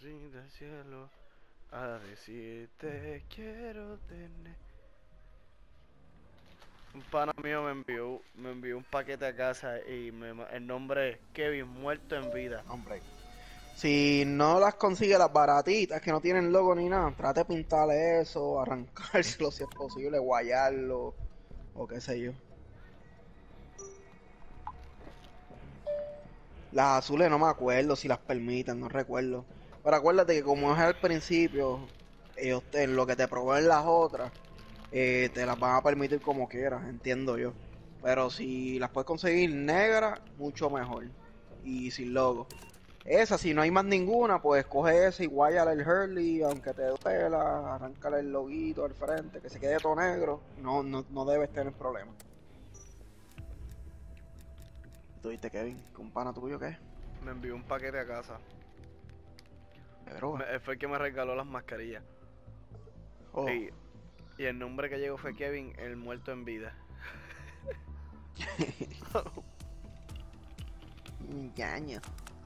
así del cielo a decirte quiero tener. Un pana mío me envió un paquete a casa y el nombre es Kevin muerto en vida. Hombre. Si no las consigue las baratitas que no tienen logo ni nada, trate de pintarle eso, arrancárselo si es posible, guayarlo o qué sé yo. Las azules no me acuerdo si las permiten, no recuerdo. Pero acuérdate que como es al principio, ellos en lo que te proveen las otras, te las van a permitir como quieras, entiendo yo. Pero si las puedes conseguir negras, mucho mejor. Y sin logo. Esa, si no hay más ninguna, pues coge esa y guáyale el Hurley, aunque te duela, arráncale el loguito al frente, que se quede todo negro. No debes tener problemas. ¿Tú viste, Kevin? ¿Un pana tuyo qué? Me envió un paquete a casa. ¿De droga? Él fue el que me regaló las mascarillas. Oh. Y, y el nombre que llegó fue Kevin, el muerto en vida. Ñaño.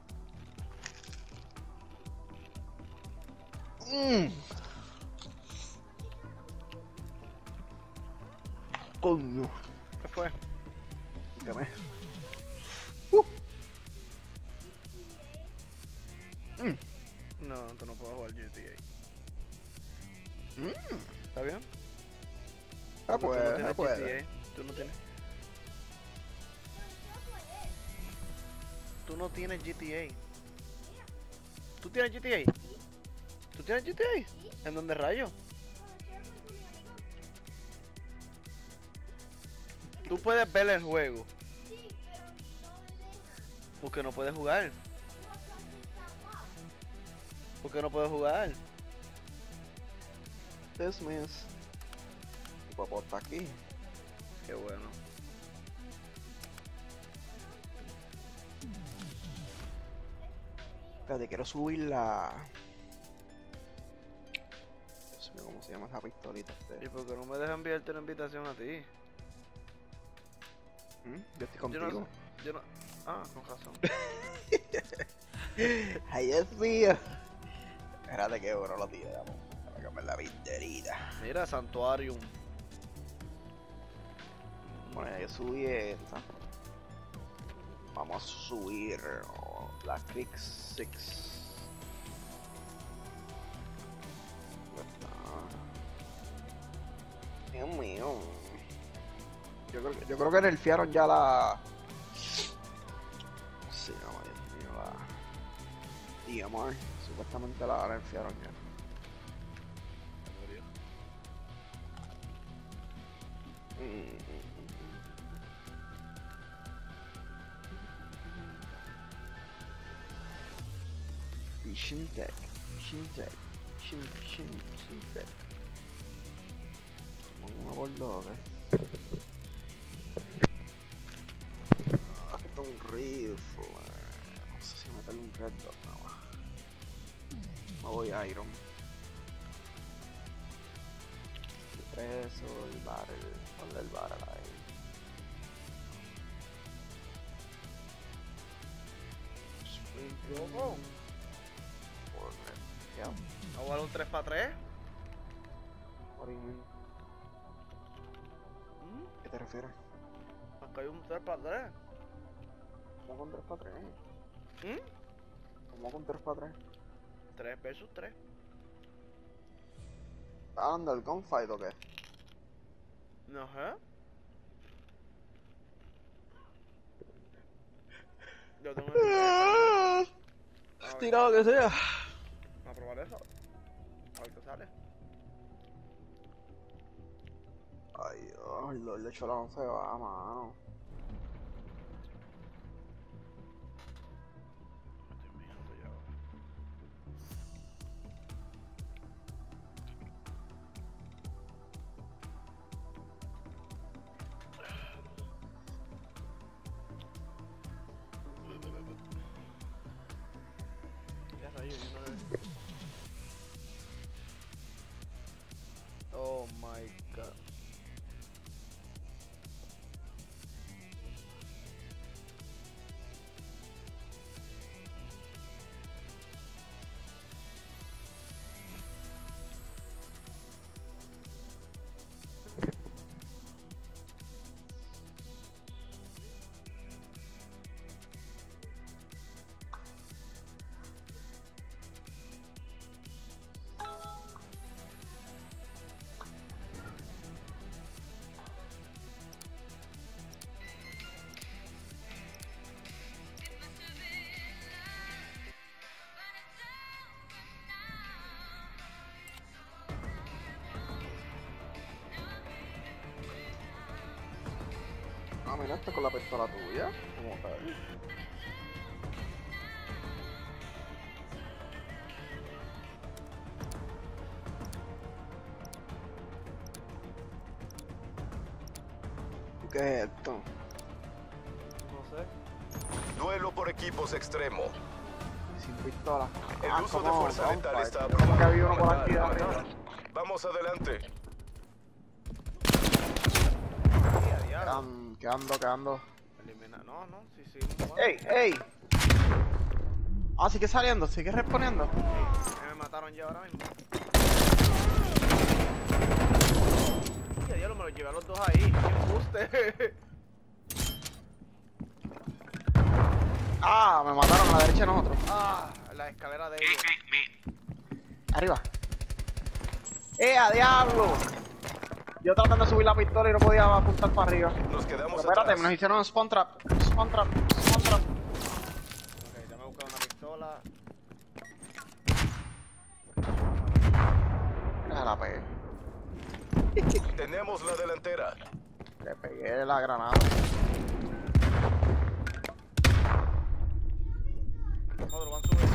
Mm. Coño. ¿Qué fue? ¿Qué me? Mm. No, tú no puedes jugar GTA. Mm. ¿Está bien? Ah, Porque tú no pues, tienes puede. GTA. Tú no tienes. Tú no tienes GTA. ¿Tú tienes GTA? ¿Tú tienes GTA? ¿En dónde rayo? Tú puedes ver el juego. Porque no puedes jugar. Porque no puedes jugar. Dismiss. Mi papá está aquí. Qué bueno. Espérate, quiero subir la... Dios mío, ¿cómo se llama esa pistolita? ¿Y por qué no me dejas enviarte una invitación a ti? Yo estoy Yo no sé. contigo. Yo no. Ah, con razón. Ay, Dios mío. Espérate que bro lo tiramos. Para cambiar la pinterita. Mira, Santuarium. Bueno, yo subí esta. Vamos a subir la Click 6. Dios mío. Yo creo que nerfearon ya la... Sí, no, Dios mío, la... EMR. Supuestamente la nerfearon ya. Shintech. Shintech. Vamos a bordo, esto es un rifle. No sé si meterle un red dot nada más. Me voy a Iron. El preso, el barrel. Ponle el barrel ahí. ¿Cómo? Yeah. ¿A jugar un 3x3? What do you mean? ¿Qué te refieres? Acá hay un 3x3. ¿Cómo con 3 para 3? ¿Cómo con 3 para 3? 3 versus 3. ¿Estás hablando del gunfight o qué? No sé. Yo tengo el internet. Tirado que sea. A probar eso. A ver qué sale. Ay, Dios, el Cholón se va, mano. Estoy mirando ya ahora. Ya rayos, yo no le... Oh my god. terminaste con la pistola tuya. ¿Cómo tal? ¿Qué es esto? No sé. Duelo por equipos extremo. Sin pistola. El uso de fuerza letal está ¿Cómo que aprobado. había uno por aquí Matar, arriba? matar. Vamos adelante. Quedando. Elimina. No, sí. ¡Ey! Ah, sigue saliendo, sigue respondiendo. Me mataron ya ahora mismo. Ya, diablo, me los llevé a los dos ahí. ¡Qué embuste! Ah, me mataron a la derecha de nosotros. Ah, la escalera de ellos. Arriba. ¡A diablo! Yo tratando de subir la pistola y no podía apuntar para arriba. Nos quedamos Pero espérate, atrás. nos hicieron un spawn trap. Ok, ya me he buscado una pistola. La pegué. Tenemos la delantera. Le pegué la granada. Otro, van a subir.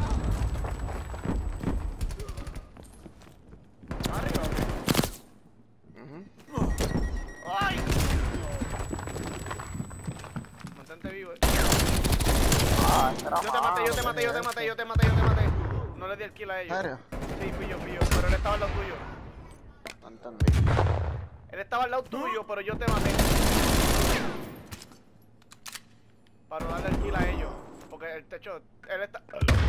Arriba. ¡Ay! Mantente vivo, Ah, ese era Yo te maté. No le di el kill a ellos. ¿En serio? Sí, fui yo. Pero él estaba al lado tuyo. No entendí. Él estaba al lado tuyo, pero yo te maté. Para no darle el kill a ellos. Porque el techo, él está...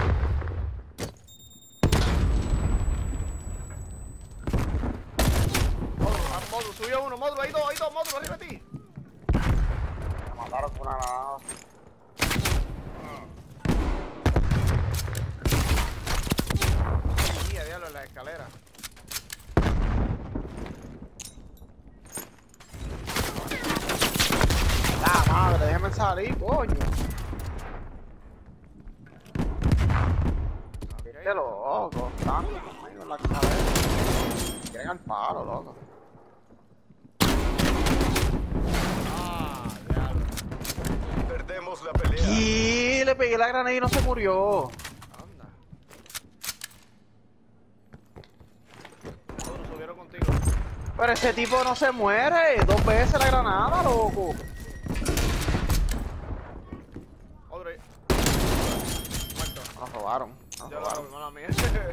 Módulo, subió uno, módulo, hay dos, módulo, arriba de ti. Me mataron con una granada. Sí, a diablo en la escalera. La madre, déjame salir, coño. Qué loco, están conmigo en la cabeza. Quieren al palo, loco. Ah, diablo. Perdemos la pelea. Y le pegué la granada y no se murió. Anda. Todos subieron contigo. Pero ese tipo no se muere. 2 veces la granada, loco. Otro ahí. Muerto. Nos robaron. Nos Yo robaron. lo mala mía.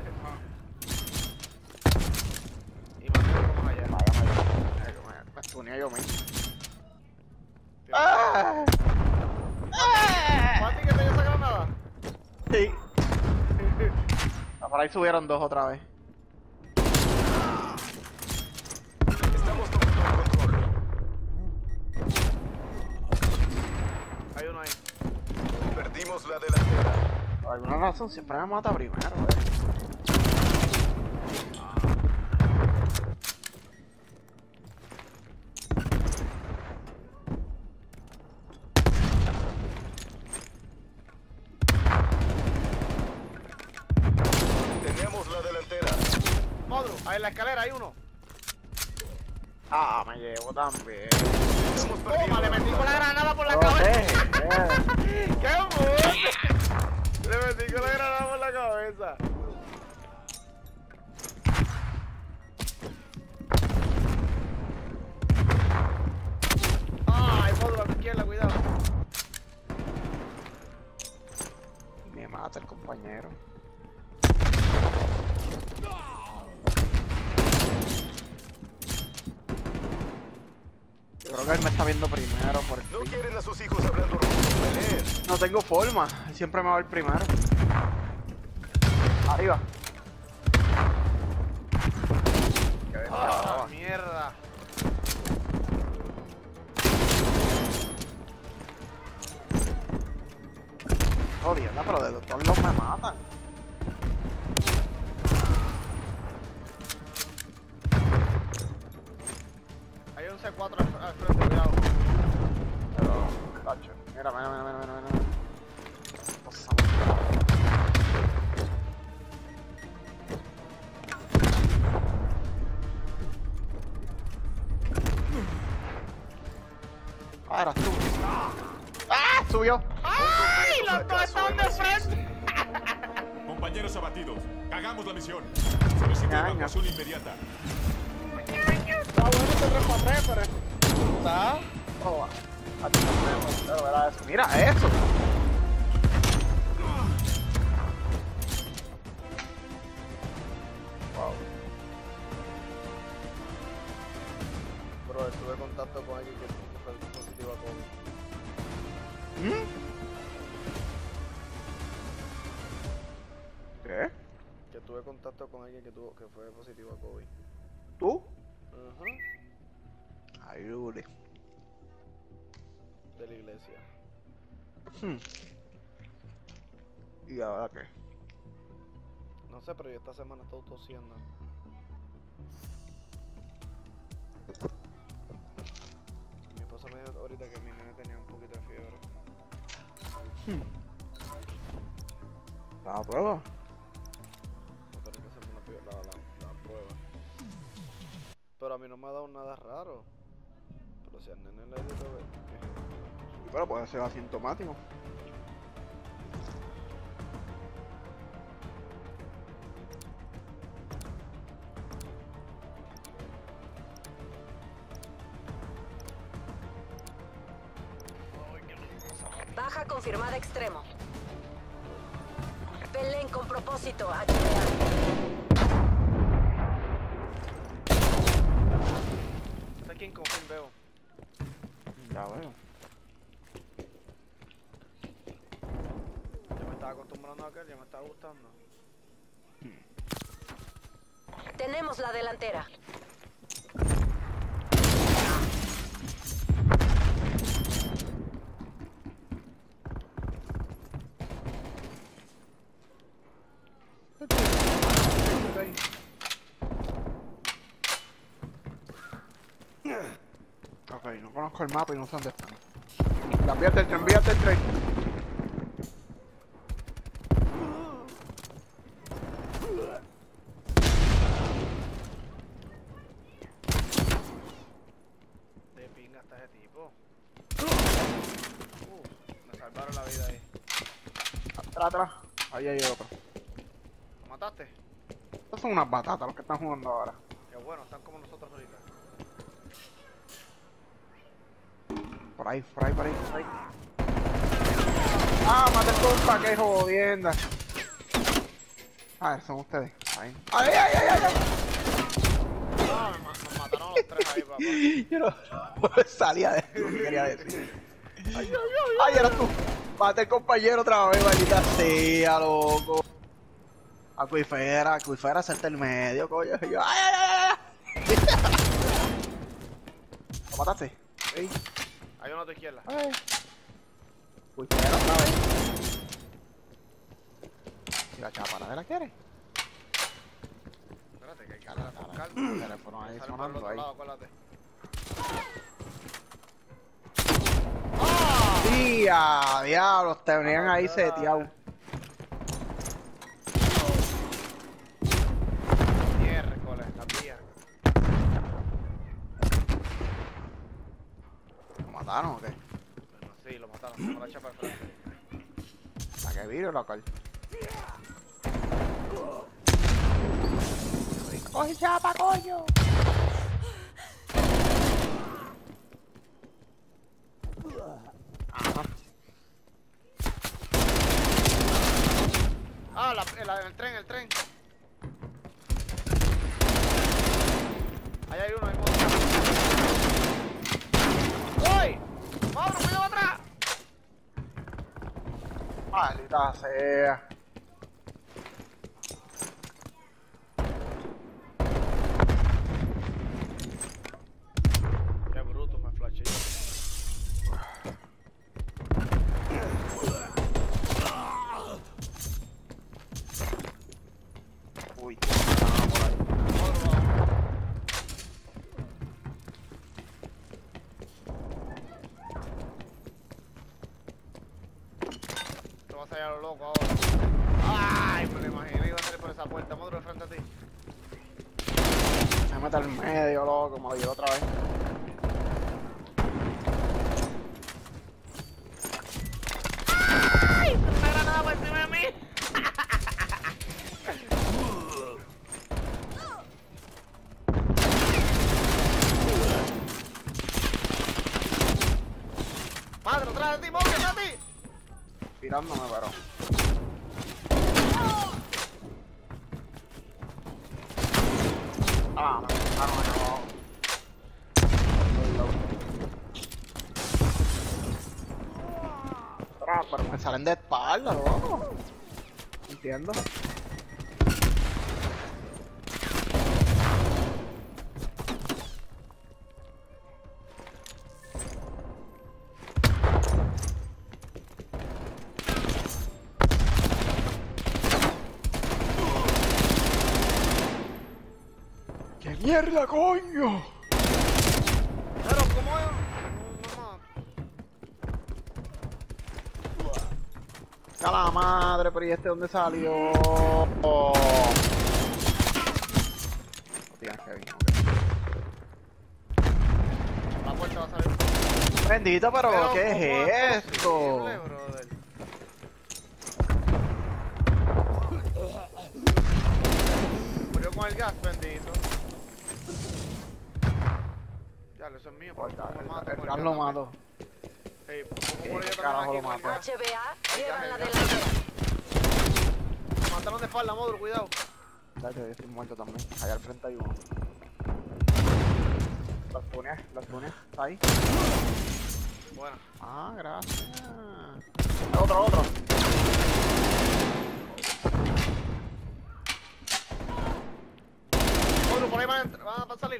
Y Mateo, como allá. Me estuneé yo mismo. Tío, ¡Ah! ¿Fue a ti que te dio esa granada? Sí. Por ahí subieron 2 otra vez. Estamos tomando el control. Hay uno ahí. Perdimos la delantera. Por alguna razón siempre me mata primero, Tenemos la delantera. Módulo, ahí en la escalera hay uno. Ah, me llevo también. Estamos Toma, perdiendo le metí con la granada por la No cabeza. sé. ¡Qué embuste! Le metí con la granada por la cabeza. Ay, módulo a tu izquierda, cuidado. Me mata el compañero. Yo creo que él me está viendo primero por No quieren a sus hijos hablando ruso. Peleen. No tengo forma, él siempre me va a ver primero. Arriba. Ah, mierda. Jodienda, pero de todos los me matan. Hay un C4 al frente, cuidado. Pero, tacho, mira. Cosa Ah, era subió. ¡Ay! ¡Los dos están de frente! Compañeros abatidos, hagamos la misión. Solicito Ñaña. evacuación inmediata. Está bueno este 3x3, pero... ¿Está? Oh, a ti no me verá eso. Mira eso. Wow. Bro, tuve contacto con alguien que fue positivo a COVID. ¿Qué? Que tuve contacto con alguien que fue positivo a COVID. ¿Tú? Ajá. Ayude. De la iglesia. ¿Y ahora qué? No sé, pero yo esta semana estoy tosiendo. Mi esposa me dijo ahorita que mi nene tenía un poquito de fiebre. ¿La prueba? No tengo que hacerme la prueba. Pero a mí no me ha dado nada raro. Pero si al nene le dio todo, Pero puede ser asintomático. Baja confirmada extremo. Belén con propósito. ¿Está quién con quién veo? Ya veo. Ya me estaba acostumbrando a aquel, ya me estaba gustando. Tenemos la delantera. Ok, no conozco el mapa y no sé dónde están. Envíate el tren, envíate el tren. De pinga está ese tipo. Me salvaron la vida ahí. Atrás, atrás. Ahí hay otro. ¿Lo mataste? Estos son unas batatas los que están jugando ahora. Qué bueno, están como nosotros ahorita. Por ahí, por ahí, por ahí, por ahí. Ah, mate el compa, que jodienda. Ah, son ustedes. Ahí. ¡Ay, ay, ay, ay! Ah, nos mataron a los tres ahí, papá. Yo no salía de lo que quería decir. Ay, eras tú. Mate el compañero otra vez, maldita sea, loco. Acuifera, hacerte el medio, coño. Y yo, ¡ay, ay, ay, ay! ¿Lo mataste? Sí. Hay uno a tu izquierda. Ay. Acuifera otra vez. ¿Y la chaparra la quiere? Espérate, que hay que hablar con calma. El teléfono ahí Sale por el sonando otro ahí. lado, acuérdate. ¡Tía! Diablos, te venían ahí seteados. Miércoles, la tía. ¿Lo mataron o qué? Bueno, sí, lo mataron. Vamos a la chapa al frente. ¿A qué virus, local? ¡Coge chapa, coño! Ajá. Ah, el tren. Ahí hay uno, hay otro. ¡Uy! ¡Mauro, cuidado atrás! Maldita sea. Qué bruto, me flashé. Uy, Te vas a salir a lo loco ahora. ¡Ay! Me lo imaginé, iba a salir por esa puerta. Maduro, de frente a ti. me mete al medio, loco, me lo llevo otra vez. Tirándome, pero. Ah, me dejaron allá abajo. Pero me salen de espalda, loco. Entiendo. ¡Qué mierda, coño! Pero, ¿cómo es? ¡A la madre! Pero ¿y este dónde salió? Tienes que venir, La puerta va a salir. Bendito, pero ¿qué ¿cómo es esto? posible, brother? Murió con el gas, bendito. Ya, eso es mío. ¿Por qué me mato El con gas el lo gas? mato. Ey, ¿cómo murió yo carajo también lo aquí con el mato? gas? HBA, llevan la ya. delantera. Me mataron de espalda, Modro, cuidado. Dale, yo estoy muerto también. Allá al frente hay uno. Las tunes, ¿está ahí? Bueno. Ah, gracias. Otro. Modro, por ahí van a salir.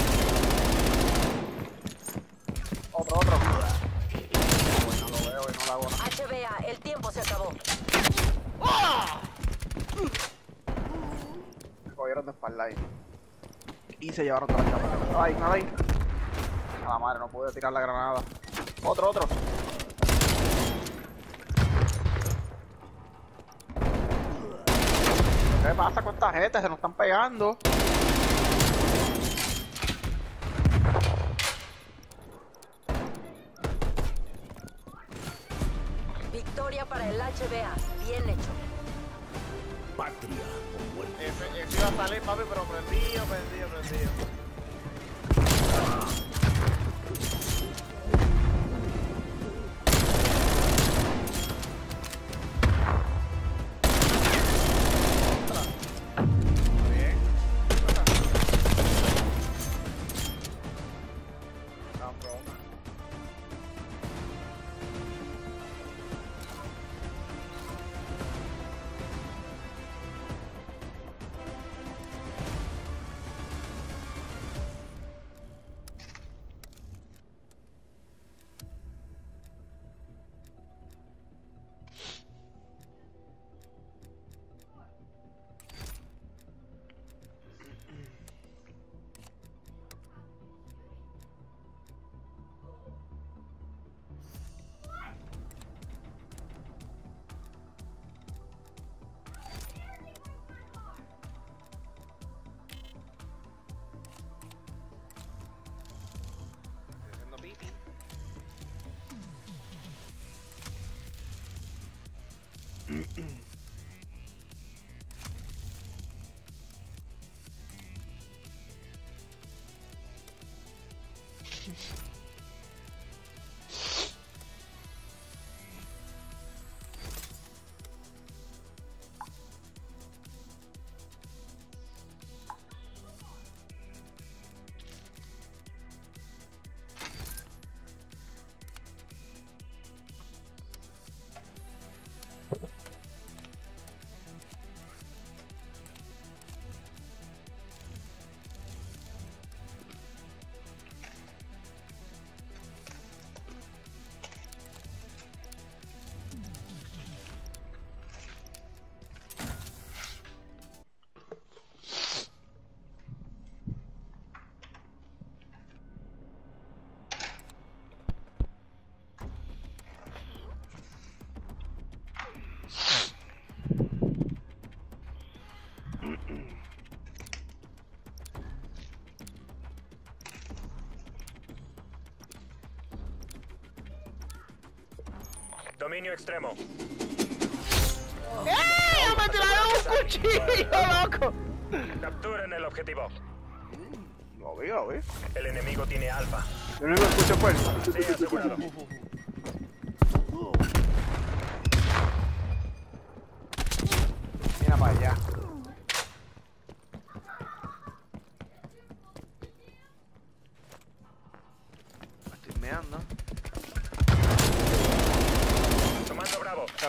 Otro. Bueno, lo veo y no lo hago nada. HBA, el tiempo se acabó. Me cogieron de espalda ahí. Y se llevaron toda la chapa. Nada ahí. A la madre, no pude tirar la granada. Otro. ¿Qué pasa con esta gente? Se nos están pegando. Victoria para el HBA. Bien hecho. Patria o muerte. Ese iba a salir, papi, pero prendido. Bien. Haciendo pipi. Dominio extremo. ¡Eh! ¡Me tiraron un cuchillo, loco! Capturen el objetivo. Lo vi. El enemigo tiene alfa. Yo no lo escucho fuerte. Sí, asegurado.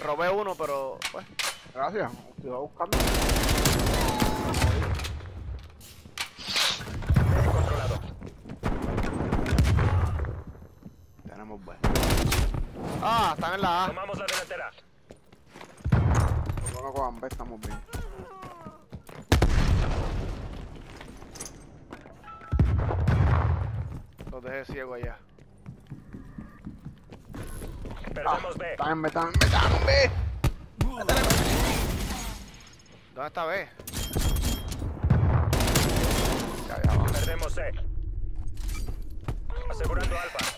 robé uno, pero pues. Gracias. Estoy buscando. Controlado. Tenemos B. Ah, están en la A. Tomamos la delantera. No cojan B, estamos bien. Los dejé ciego allá. Perdemos B. Están en B, están en B, están en B. ¿Dónde está B? Ya va. Perdemos C. Asegurando Alfa.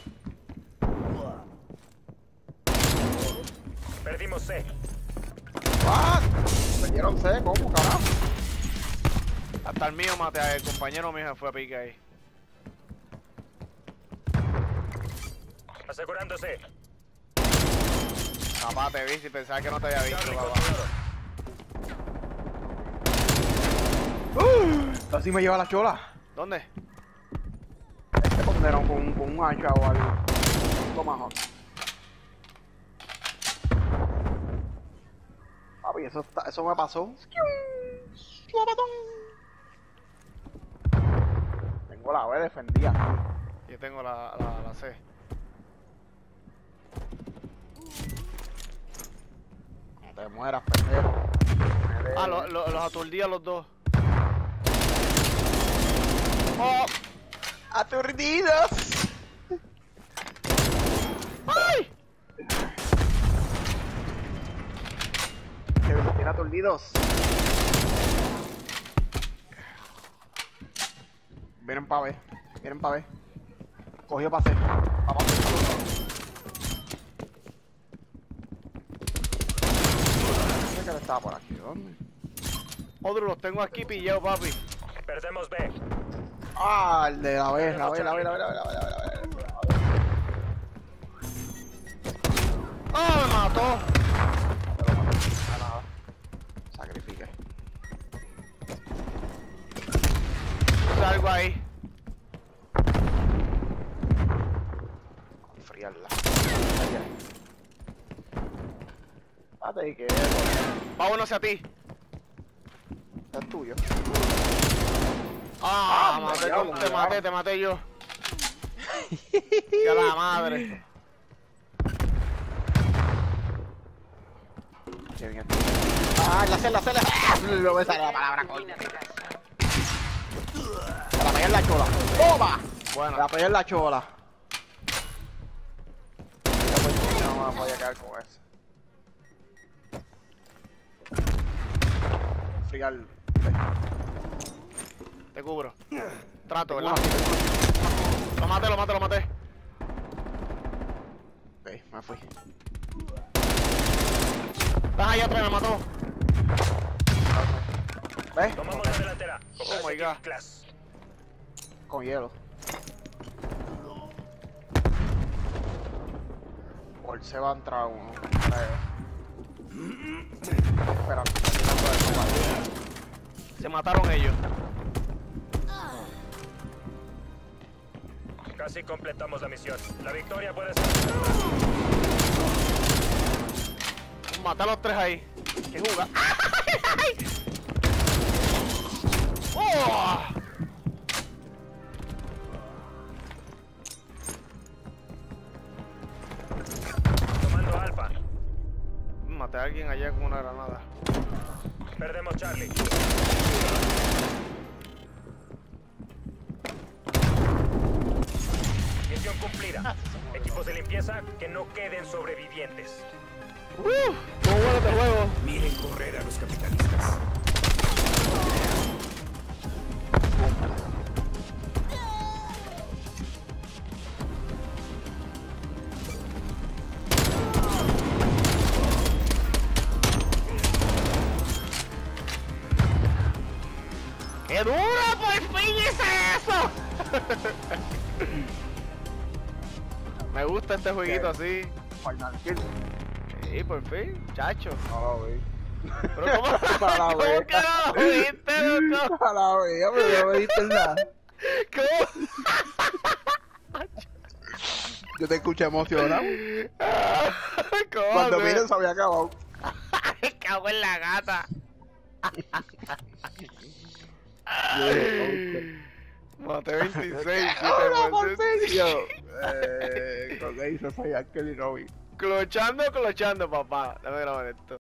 Perdimos C. ¡Ah! Me dieron C, ¿cómo, carajo? Hasta el mío maté a el compañero mío, fue a pique ahí. Asegurando C. Papá, te vi si pensaba que no te había visto, Charlie papá. controlado. Así me lleva la chola. ¿Dónde? Este condenaron con un hacha o algo. Tomahawk. Papi, eso me pasó. Tengo la B defendida. Yo tengo la C. No te mueras, pendejo. Ah, los aturdí a los dos. ¡Oh! ¡Aturdidos! ¡Ay! Que los tiene aturdidos. Vienen pa' B. Vienen pa' B. Cogió pa' C. Vamos. No sé que él estaba por aquí. ¿Dónde? Otro los tengo aquí pillados, papi. Perdemos B. Ah, el de la B. La B. ¡Ah, me mató! Nada. Sacrifique. Salgo ahí. Enfriarla. Pate que Vámonos hacia ti. es tuyo. Ah, maté, diablo, te maté yo. ¡Ya la madre! Qué bien. Ah, la C. No me sale la palabra, coño. Se la pegué en la chola. ¡Toma! Bueno, Se la pegué en la chola. No me voy a quedar con eso. Friar. te cubro. Trato, Tengo ¿verdad? Lo maté. Ok, me fui. Estás ahí atrás, me mató. ¿Ves? Tomamos la delantera. Oh my God. Class. Con hielo. Por se va a entrar uno. Espera, Se mataron ellos. Casi completamos la misión. La victoria puede ser. Maté a los tres ahí. ¿Qué juga? ¡Oh! Tomando Alfa. Maté a alguien allá con una granada. Perdemos Charlie. Misión cumplida. Equipos de limpieza que no queden sobrevivientes. ¿Cómo bueno este juego? Miren correr a los capitalistas. ¡Qué duro! ¡Por fin hice eso! Me gusta este jueguito así. Final kill. Sí, por fin, chacho. No lo vi. Pero ¿cómo? A la ¿Cómo vez. que no lo viste, loco? A la vez, pero no me diste nada. ¿Cómo? Yo te escuché emocionado. ¿Cómo Cuando haces? vine se había acabado. Me cago en la gata. Yo dije, Maté 26, ¡ahora, por 7 fin! Yo, con eso soy Ángel y Robin. Clochando, papá. Déjame grabar esto.